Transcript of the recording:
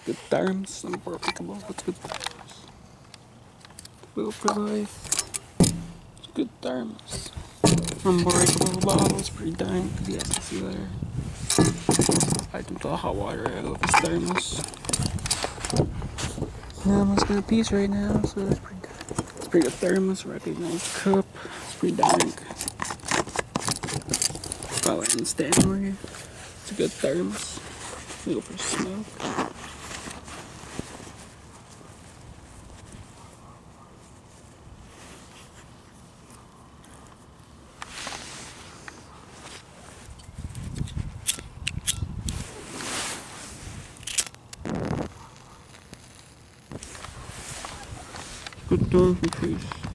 Good thermos, unbreakable. What's good thermos? Will provide good thermos. Unbreakable bottles, pretty dang. Yes, I see there. I can tell hot water out of this thermos. Yeah, I'm almost got a piece right now, so that's pretty good. It's pretty good thermos, recognized cup. It's pretty dank. Probably in Stanley. It's a good thermos. We go for smoke. Good dog, please.